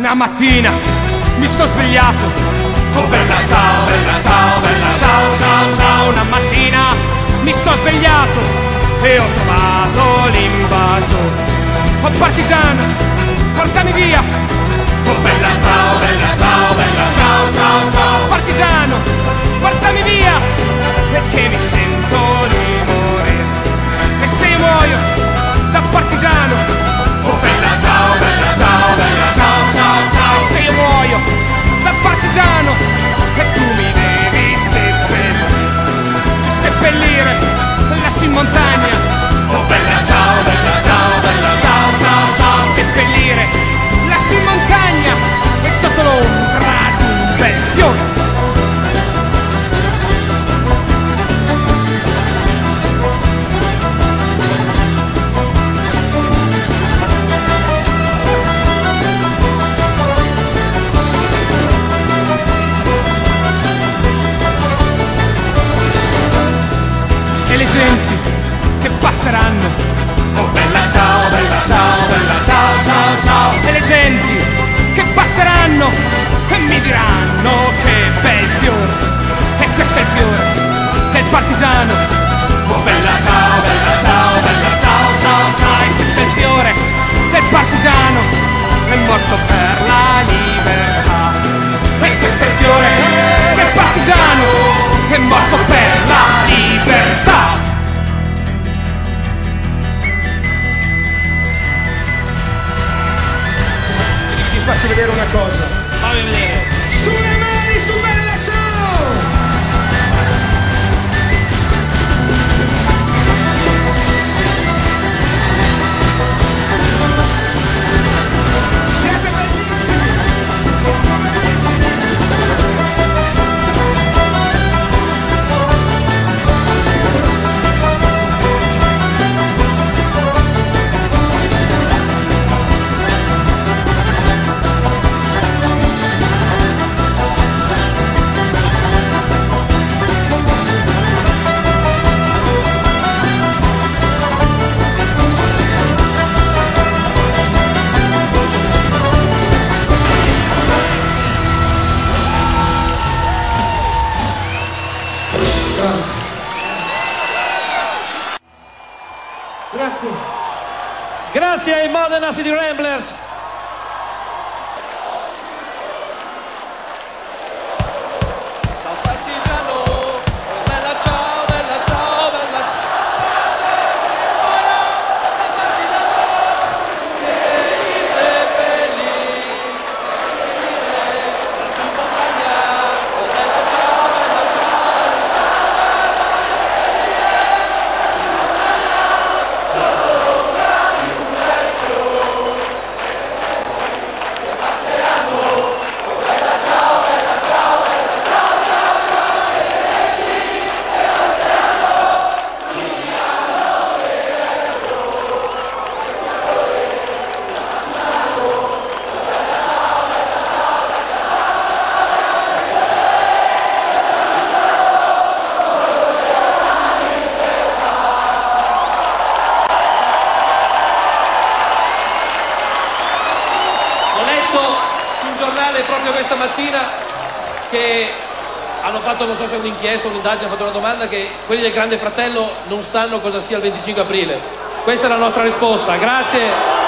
Una mattina mi sto svegliato, oh bella ciao, bella ciao, bella ciao, ciao, ciao. Una mattina mi sto svegliato e ho trovato l'invasore. Oh partigiano, portami via, oh bella ciao, bella ciao, bella ciao, ciao, ciao. Partigiano, portami via, perché mi sento di morire. E se io muoio da partigiano, oh bella ciao, bella ciao, bella ciao, ciao, ciao. Se io muoio da partigiano e tu mi devi seppellire lassù in montagna, oh bella ciao, bella ciao, bella ciao, ciao, ciao. Seppellire lassù in montagna e sotto l'ombra di un bel fiore. E le genti che passeranno, oh bella ciao, bella ciao, bella ciao, ciao, ciao. E le genti che passeranno e mi diranno che bel fiore. E questo è il fiore del partigiano, oh bella ciao, bella ciao, bella ciao, ciao, ciao. E questo è il fiore del partigiano, è morto per la libertà. E questo è il fiore del partigiano, è morto per la libertà. Ti faccio vedere una cosa. Fammi vedere. Sulle mani su bella ciao! Siete bellissimi! Siete bellissimi! Grazie. Grazie ai Modena City Ramblers. Proprio questa mattina che hanno fatto, non so se un'inchiesta, un'indagine, hanno fatto una domanda, che quelli del Grande Fratello non sanno cosa sia il 25 aprile. Questa è la nostra risposta. Grazie.